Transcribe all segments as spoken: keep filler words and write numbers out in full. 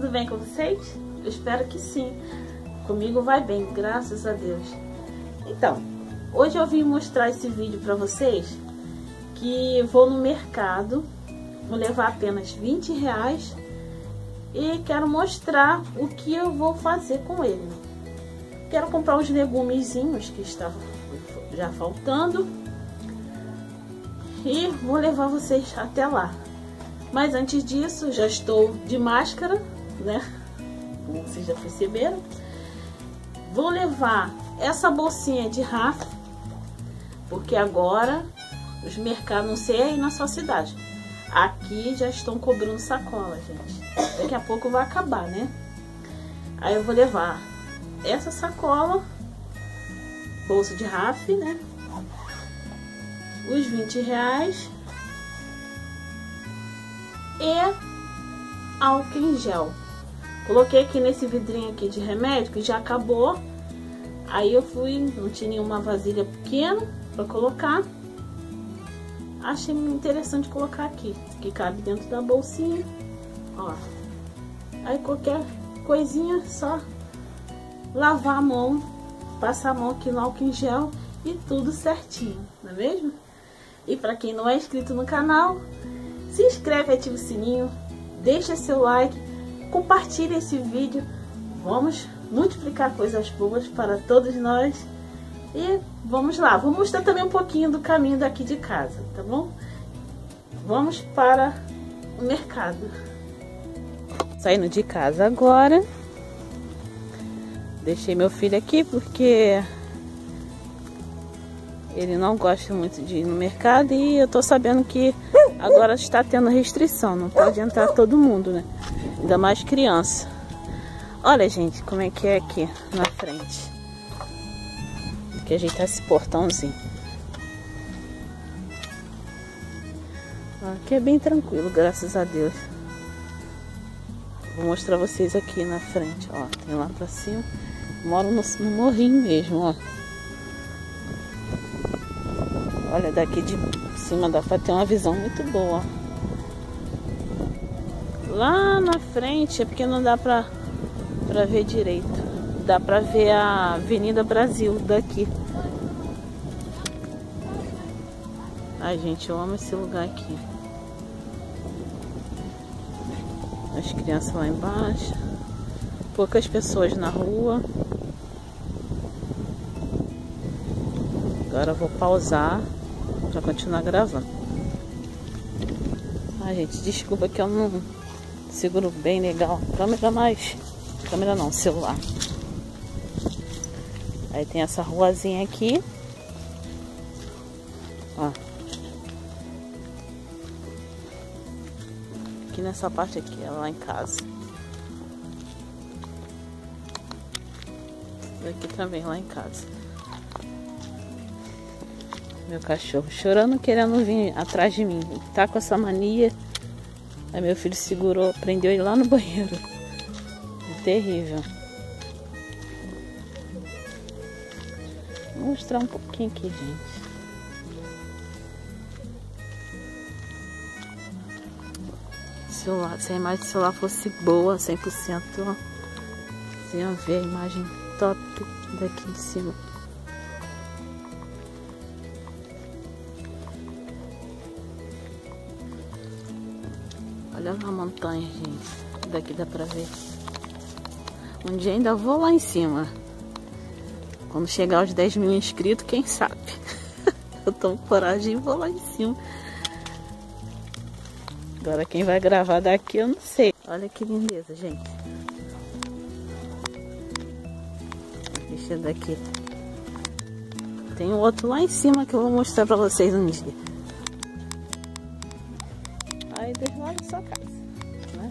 tudo bem com vocês? Eu espero que sim. Comigo vai bem, graças a Deus. Então, hoje eu vim mostrar esse vídeo para vocês, que vou no mercado, vou levar apenas vinte reais e quero mostrar o que eu vou fazer com ele. Quero comprar os legumezinhos que estavam já faltando e vou levar vocês até lá. Mas antes disso, já estou de máscara, né? Como vocês já perceberam. Vou levar essa bolsinha de Rafa, porque agora os mercados, não sei aí na sua cidade, aqui já estão cobrando sacola, gente. Daqui a pouco vai acabar, né? Aí eu vou levar essa sacola, bolsa de Rafa, né? Os vinte reais e álcool em gel. Coloquei aqui nesse vidrinho aqui de remédio que já acabou. Aí eu fui, não tinha nenhuma vasilha pequena para colocar. Achei interessante colocar aqui, que cabe dentro da bolsinha. Ó. Aí qualquer coisinha, só lavar a mão, passar a mão aqui no álcool em gel e tudo certinho, não é mesmo? E para quem não é inscrito no canal, se inscreve, ativa o sininho, deixa seu like, compartilha esse vídeo. Vamos multiplicar coisas boas para todos nós. E vamos lá, vou mostrar também um pouquinho do caminho daqui de casa, tá bom? Vamos para o mercado. Saindo de casa agora. Deixei meu filho aqui porque ele não gosta muito de ir no mercado e eu tô sabendo que agora está tendo restrição, não pode entrar todo mundo, né? Ainda mais criança. Olha, gente, como é que é aqui na frente. Aqui ajeitar esse portãozinho. Aqui é bem tranquilo, graças a Deus. Vou mostrar vocês aqui na frente, ó. Tem lá pra cima. Moro no, no morrinho mesmo, ó. Olha, daqui de cima dá pra ter uma visão muito boa. Lá na frente é porque não dá pra, pra ver direito. Dá pra ver a Avenida Brasil daqui. Ai, gente, eu amo esse lugar aqui. As crianças lá embaixo. Poucas pessoas na rua. Agora eu vou pausar para continuar gravando. Ai, gente, desculpa que eu não seguro bem legal a câmera, mas câmera não, celular. Aí tem essa ruazinha aqui, ó. Aqui nessa parte aqui, é lá em casa. E aqui também, lá em casa. Meu cachorro chorando, querendo vir atrás de mim. Ele tá com essa mania. Aí meu filho segurou, prendeu ele lá no banheiro. É terrível. Vou mostrar um pouquinho aqui, gente. Celular, se a imagem do celular fosse boa, cem por cento, ó, vocês iam ver a imagem top daqui de cima. Olha lá a montanha, gente. Daqui dá pra ver. Um dia ainda vou lá em cima. Quando chegar aos dez mil inscritos, quem sabe? Eu tomo coragem e vou lá em cima. Agora quem vai gravar daqui eu não sei. Olha que lindeza, gente. Deixa eu daqui. Tem um outro lá em cima que eu vou mostrar pra vocês um dia. Aí deixa lá na sua casa, né?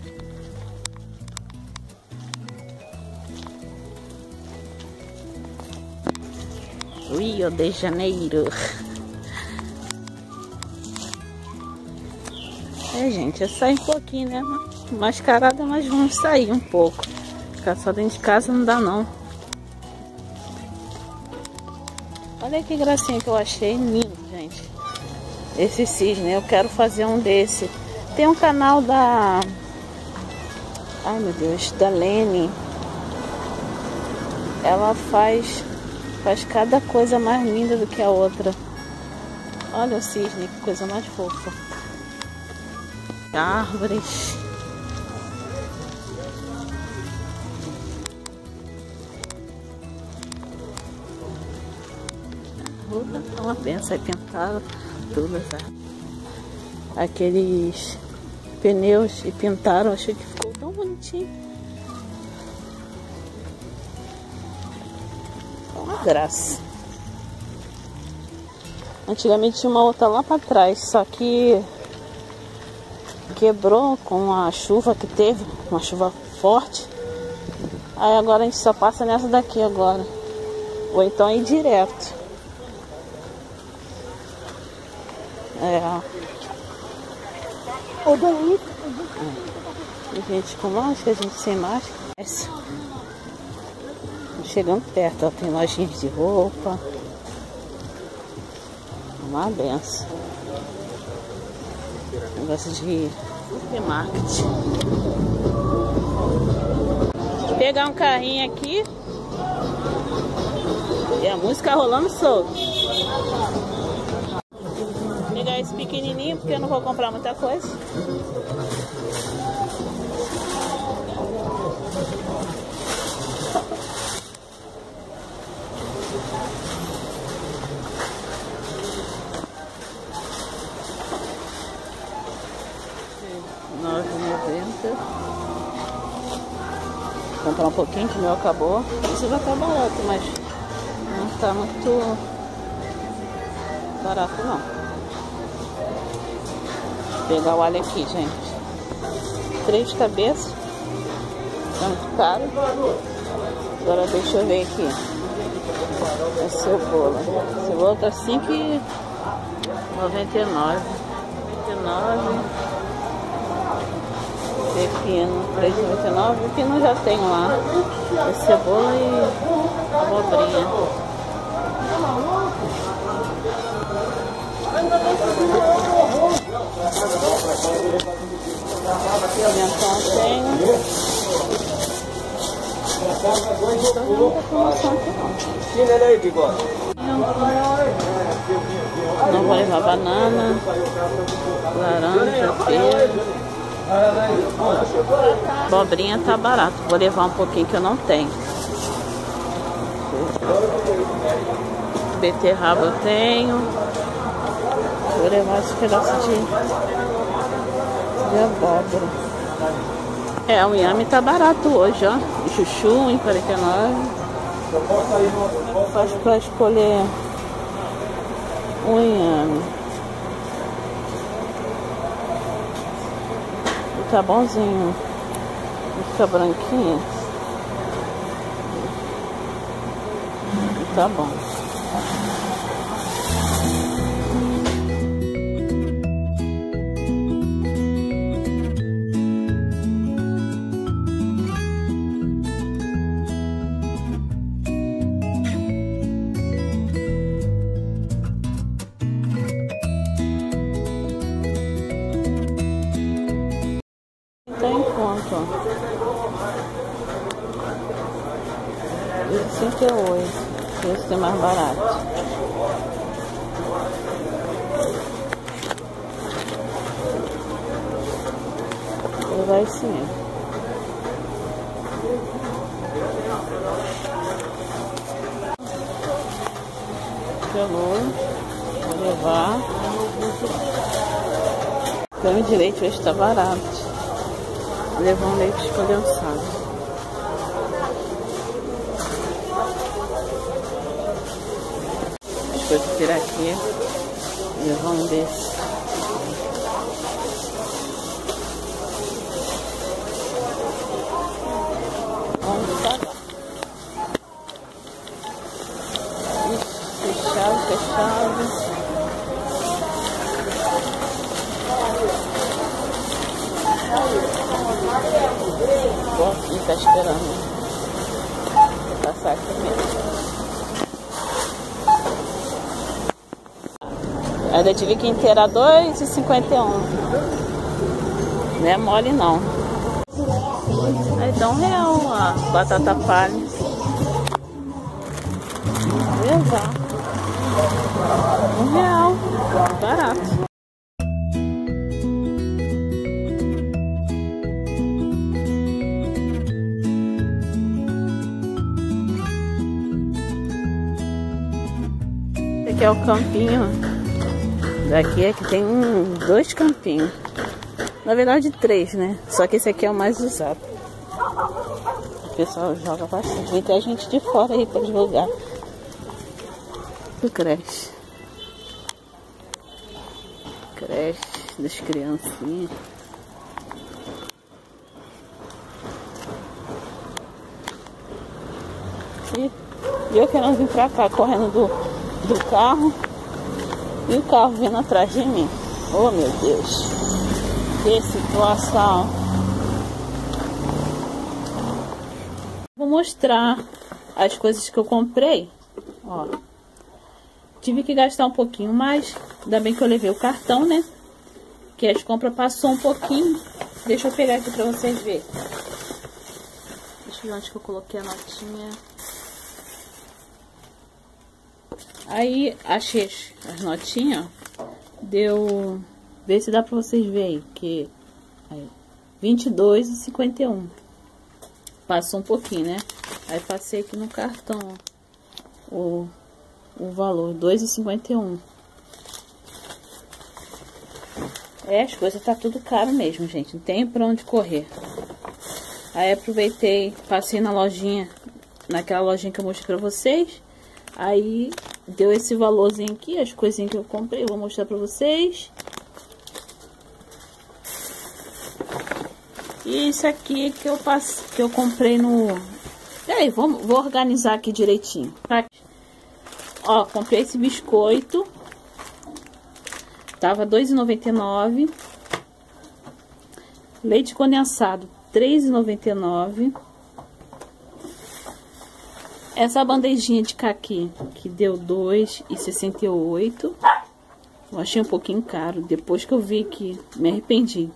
Rio de Janeiro. É, gente, eu saio um pouquinho, né? Mascarada, mas vamos sair um pouco. Ficar só dentro de casa não dá, não. Olha que gracinha que eu achei, lindo, gente. Esse cisne, eu quero fazer um desse. Tem um canal da Ai, meu Deus, da Lene. Ela faz, faz cada coisa mais linda do que a outra. Olha o cisne, que coisa mais fofa. Árvores. É uma benção, aí pintaram tudo, tá? Aqueles pneus e pintaram, achei que ficou tão bonitinho. Uma graça. Antigamente tinha uma outra lá para trás, só que quebrou com a chuva que teve, uma chuva forte. Aí agora a gente só passa nessa daqui agora. Ou então ir direto. É. O daí. É. Gente com máscara, gente sem máscara. Essa. Chegando perto, ó, tem lojinhas de roupa. Uma benção. Negócio de supermarket. Vou pegar um carrinho aqui. E a música rolando solto. Vou pegar esse pequenininho porque eu não vou comprar muita coisa. nove e noventa. Vou comprar um pouquinho que o meu acabou. Isso já tá barato, mas não tá muito barato não. Vou pegar o alho aqui, gente. Três cabeças. Tá muito caro. Agora deixa eu ver aqui. A cebola. A cebola tá cinco e noventa e nove. noventa e nove. Pepino, três e noventa e nove. Pepino já tem lá. É cebola e abobrinha. Pimentão tenho. Não vou levar banana, laranja, pera. Abobrinha tá barato. Vou levar um pouquinho que eu não tenho. Beterraba eu tenho. Vou levar esse pedaço de, de abóbora. É, o inhame tá barato hoje, ó. O chuchu, um e quarenta e nove. Faz pra escolher o inhame. Tá bonzinho. Fica branquinho. Tá bom. Tá em conta, ó. sessenta e oito. Esse é mais barato. Vou levar esse mesmo. Pegou. Vou levar. Creme de leite hoje tá barato. Vou levar um leite condensado. Depois de tirar aqui, vou levar um desse. Vamos pagar. Fechado, fechado. Bom, e tá esperando. Vou passar aqui mesmo. Ainda tive que inteirar dois e cinquenta e um. Não é mole não. Aí dá um real a batata palha. Vou levar. Um real. Barato. Esse aqui é o campinho. Daqui é que tem um, dois campinhos. Na verdade três, né? Só que esse aqui é o mais usado. O pessoal joga bastante. Vem até gente de fora aí pra jogar. O creche. Creche das criancinhas. E eu querendo vir pra cá, correndo do, do carro. E o carro vindo atrás de mim. Oh, meu Deus. Que situação. Vou mostrar as coisas que eu comprei. Ó. Tive que gastar um pouquinho mais. Ainda bem que eu levei o cartão, né? Que as compras passou um pouquinho. Deixa eu pegar aqui pra vocês verem. Deixa eu ver onde que eu coloquei a notinha. Aí, achei as, as notinhas, deu, vê se dá pra vocês verem, que aí, vinte e dois reais e cinquenta e um. Passou um pouquinho, né? Aí passei aqui no cartão, ó, o, o valor, dois reais e cinquenta e um. É, as coisas tá tudo caro mesmo, gente, não tem pra onde correr. Aí aproveitei, passei na lojinha, naquela lojinha que eu mostrei pra vocês. Aí deu esse valorzinho aqui, as coisinhas que eu comprei, eu vou mostrar pra vocês. E isso aqui que eu passe, que eu comprei no... Peraí, vou, vou organizar aqui direitinho. Ó, comprei esse biscoito. Tava dois reais e noventa e nove centavos. Leite condensado, três reais e noventa e nove centavos. Essa bandejinha de caqui, que deu dois reais e sessenta e oito centavos. Eu achei um pouquinho caro. Depois que eu vi que me arrependi.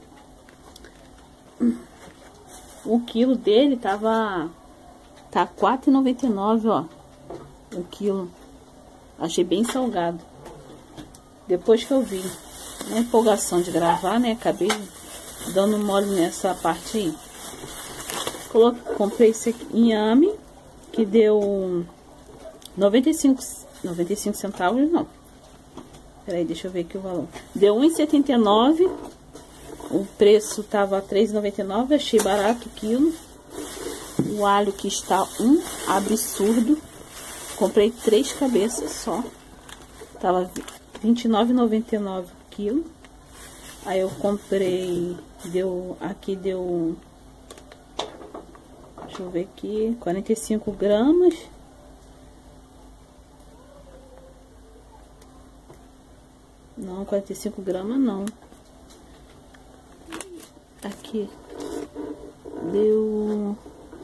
O quilo dele tava... Tá quatro reais e noventa e nove centavos, ó. O quilo. Achei bem salgado. Depois que eu vi. Na empolgação de gravar, né? Acabei dando mole nessa parte aí. Coloquei, comprei esse aqui, inhame. Que deu noventa e cinco centavos, não. Peraí, deixa eu ver aqui o valor. Deu um real e setenta e nove centavos. O preço tava três reais e noventa e nove centavos. Achei barato o quilo. O alho que está um absurdo. Comprei três cabeças só. Tava vinte e nove reais e noventa e nove centavos o quilo. Aí eu comprei, deu, aqui deu... Deixa eu ver aqui, quarenta e cinco gramas. Não, quarenta e cinco gramas não. Aqui. Deu...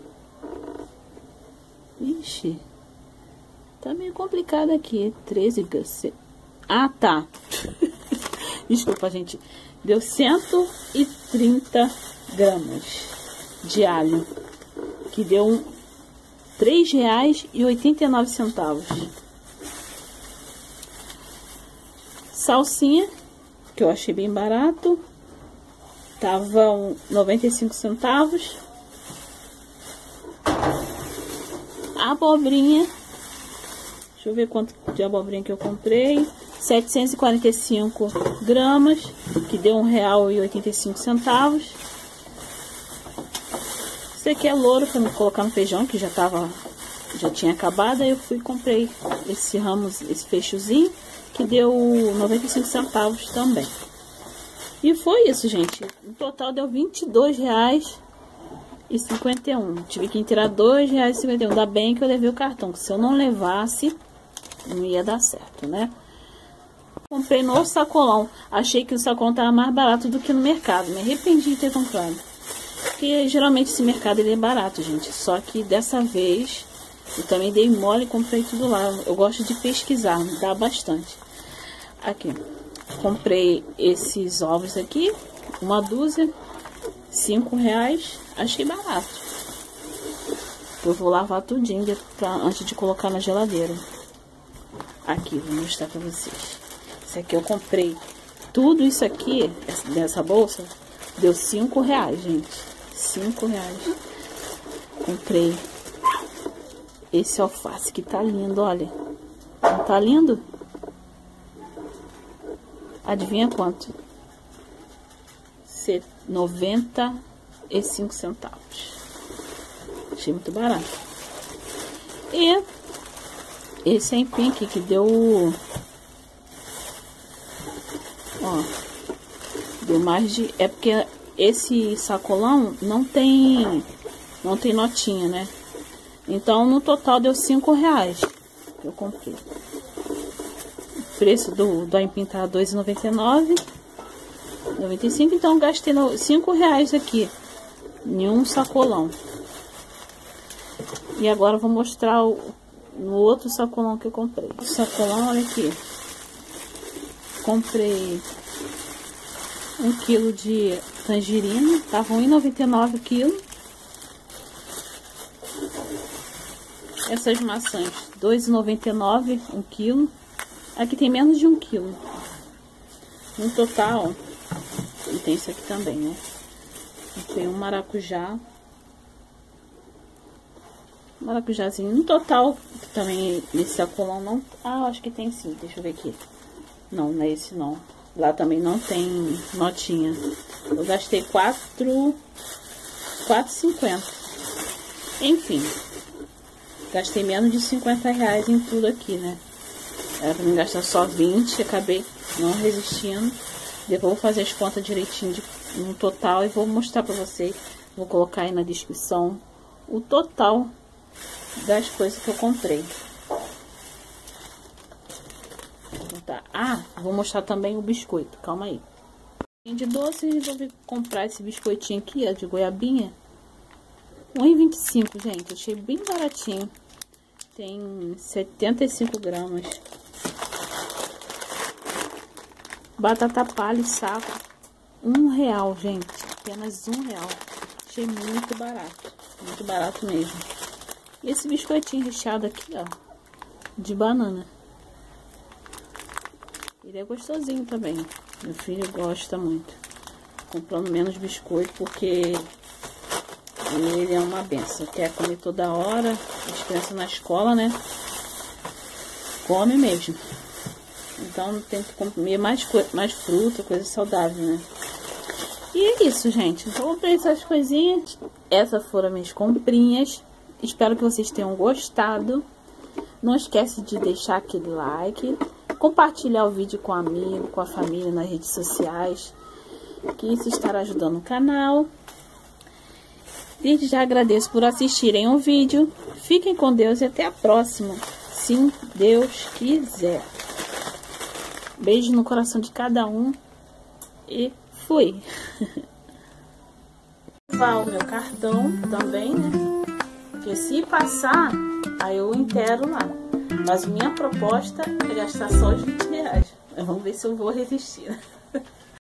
Ixi. Tá meio complicado aqui. treze gramas. Ah, tá. Desculpa, gente. Deu cento e trinta gramas de alho. Que deu três reais e oitenta e nove centavos. Salsinha, que eu achei bem barato. Tava noventa e cinco centavos. Abobrinha. Deixa eu ver quanto de abobrinha que eu comprei. setecentos e quarenta e cinco gramas, que deu um real e oitenta e cinco centavos. Esse aqui é louro para me colocar no feijão, que já tava, já tinha acabado. Aí eu fui e comprei esse ramo, esse fechozinho, que deu noventa e cinco centavos também. E foi isso, gente. No total deu vinte e dois reais e cinquenta e um. Tive que tirar dois reais e cinquenta e um. Ainda bem que eu levei o cartão, que se eu não levasse, não ia dar certo, né? Comprei no sacolão. Achei que o sacolão tava mais barato do que no mercado. Me arrependi de ter comprado. Porque geralmente esse mercado ele é barato, gente. Só que dessa vez eu também dei mole e comprei tudo lá. Eu gosto de pesquisar, me dá bastante. Aqui. Comprei esses ovos aqui. Uma dúzia. cinco reais, achei barato. Eu vou lavar tudinho pra, antes de colocar na geladeira. Aqui, vou mostrar pra vocês. Isso aqui eu comprei. Tudo isso aqui, dessa bolsa, deu cinco reais, gente. Cinco reais. Comprei esse alface que tá lindo, olha. Não tá lindo? Adivinha quanto? noventa e cinco centavos. Achei muito barato. E esse aipim aqui que deu... Ó, deu mais de... É porque esse sacolão não tem... Não tem notinha, né? Então, no total deu cinco reais que eu comprei. O preço do, do aipim tá dois reais e noventa e nove centavos. noventa e cinco, então eu gastei cinco reais aqui em um sacolão. E agora eu vou mostrar o, no outro sacolão que eu comprei. O sacolão, olha aqui. Comprei um quilo de tangerina, tava um real e noventa e nove centavos o quilo. Essas maçãs, dois reais e noventa e nove centavos um quilo. Aqui tem menos de um quilo. No total, e tem isso aqui também, né? Tem um maracujá. Maracujazinho. No total, também esse sacolão não... Ah, acho que tem sim. Deixa eu ver aqui. Não, não é esse não. Lá também não tem notinha. Eu gastei quatro... quatro e cinquenta. Enfim. Gastei menos de cinquenta reais em tudo aqui, né? Era pra me gastar só vinte. Acabei não resistindo. Depois vou fazer as contas direitinho de, no total e vou mostrar pra vocês. Vou colocar aí na descrição o total das coisas que eu comprei. Ah, vou mostrar também o biscoito. Calma aí. De doce, resolvi comprar esse biscoitinho aqui, ó, de goiabinha. um real e vinte e cinco, gente. Achei bem baratinho. Tem setenta e cinco gramas. Batata palha e saco, um real, gente. Apenas um real. Achei muito barato. Muito barato mesmo. E esse biscoitinho recheado aqui, ó, de banana. Ele é gostosinho também. Meu filho gosta muito. Comprando menos biscoito porque ele é uma benção. Quer comer toda hora. As crianças na escola, né? Come mesmo. Então tem que comer mais, mais fruta, coisa saudável, né? E é isso, gente. Então, eu comprei essas coisinhas. Essas foram minhas comprinhas. Espero que vocês tenham gostado. Não esquece de deixar aquele like. Compartilhar o vídeo com o amigo, com a família nas redes sociais. Que isso estará ajudando o canal. Desde já agradeço por assistirem o vídeo. Fiquem com Deus e até a próxima. Se Deus quiser. Beijo no coração de cada um. E fui. Vou o meu cartão também, né? Porque se passar, aí eu inteiro lá. Mas minha proposta é gastar só os vinte reais. Vamos ver se eu vou resistir.